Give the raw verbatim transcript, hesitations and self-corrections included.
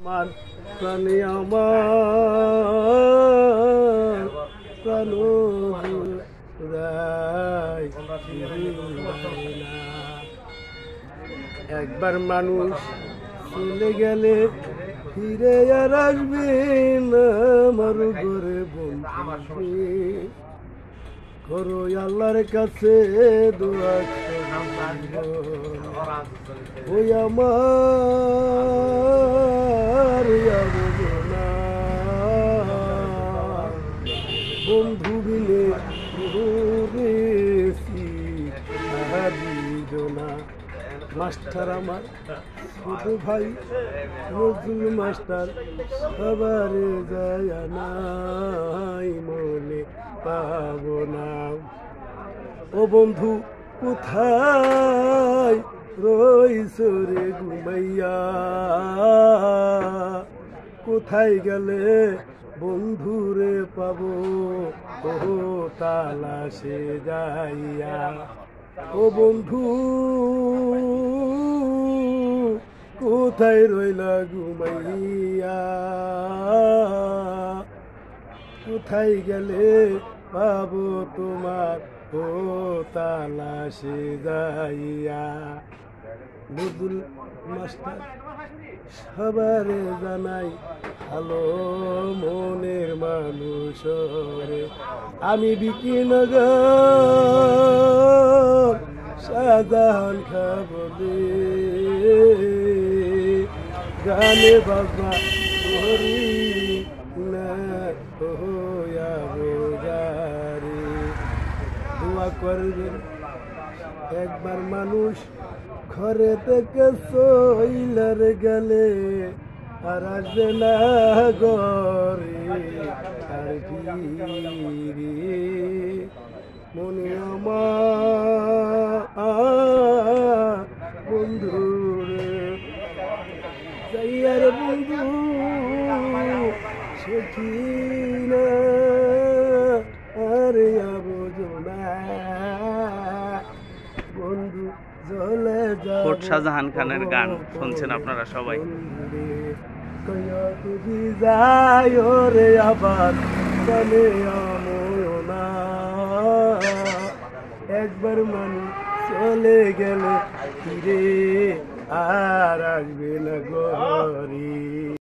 আমার প্রাণে আমার প্রাণ জুড়াই একবার মানুষ চলে গেলে ফিরে আর আসবে না আমার ঘরে বন্ধু করো আল্লাহর কাছে দোয়া ওই আমার বন্ধু বিনে মাস্টার আমার ছোট ভাই নজরুল মাস্টার সবার যায় নাই মনে পাব না ও বন্ধু কোথায় রইছ রে ঘুমাইয়া কোথায় গেলে বন্ধুরে পাবো ও তালাশে যাইয়া ও বন্ধু কোথায় রইলা ঘুমাইয়া কোথায় গেলে পাবো তোমার ও তালাশে যাইয়া নজরুল মাস্টার সবারে জানাই ভালো মনের মানুষ রে আমি বিকিনগর শাহজাহান খাবলে গানে বাজনা করি না হইয়া রোজারে দোয়া করবেন একবার মানুষ ঘরে থেকে সইলার গেলে আর আসবে না গরে আর ফিরে মনে আমার বন্ধু যাইয়ার বন্ধু সখী না আরে আবজনা বন্ধু জলে কোট শাহজাহান খানের গান শুনছেন আপনারা সবাই। যায় রে আবার চলে না একবার মানুষ চলে গেলে ফিরে আর আসবে না ঘরে।